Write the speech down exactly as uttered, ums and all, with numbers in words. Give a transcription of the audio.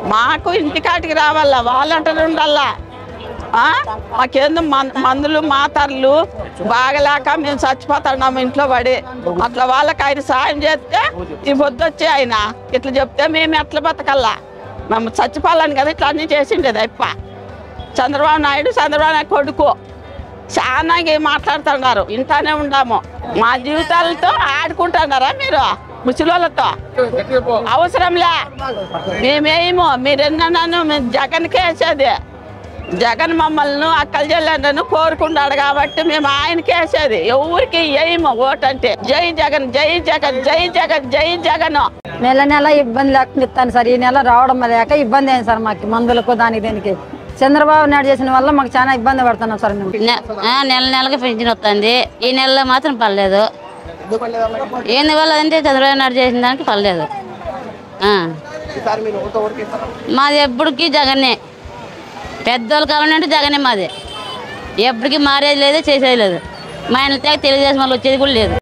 మాకు ఇంటికాటికి రావాలా, వాలంటీర్ ఉండాలా. మాకేందో మందులు మాతర్లు బాగలేక మేము చచ్చిపోతున్నాము ఇంట్లో పడి. అట్లా వాళ్ళకి ఆయన సాయం చేస్తే ఈ పొద్దు వచ్చి ఆయన ఇట్లా చెప్తే మేము ఎట్లా బతకల్లా, మేము చచ్చిపోవాలని కదా ఇట్లా అన్నీ చేసిండేది అప్ప. చంద్రబాబు నాయుడు చంద్రబాబు నాయుడు కొడుకు చాలా మాట్లాడుతున్నారు, ఇంటానే ఉండాము. మా జీవితాలతో ఆడుకుంటున్నారా మీరు ముసలితో? అవసరంలే, మేమేమో మీరెన్నను జగన్కే వేసేది. జగన్ మమ్మల్ని అక్కల చెల్లెండను కోరుకున్నాడు కాబట్టి మేము ఆయనకి వేసేది. ఎవరికి వేయము ఓటంటే. జై జగన్, జై జగన్, జై జగన్, జై జగన్. నెల నెల ఇబ్బంది లేకుండా ఇస్తాను సార్. ఈ నెల రావడం లేక ఇబ్బంది అయింది సార్ మాకు, మందులకు దానికి దీనికి. చంద్రబాబు నాయుడు చేసిన వల్ల మాకు చాలా ఇబ్బంది పడుతున్నాం సార్ మేము. నెల నెలకి పెన్షన్ వస్తుంది, ఈ నెలలో మాత్రం పర్లేదు. ఏంది వల్ల అంటే చంద్రబాబు నాయుడు చేసిన దానికి పర్లేదు. మాది ఎప్పటికీ జగన్నే, పెద్దోళ్ళ కాలం అంటే జగనే మాది. ఎప్పటికీ మారేది లేదు, చేసేది లేదు. మా ఆయన తెలుగుదేశం వాళ్ళు వచ్చేది కూడా లేదు.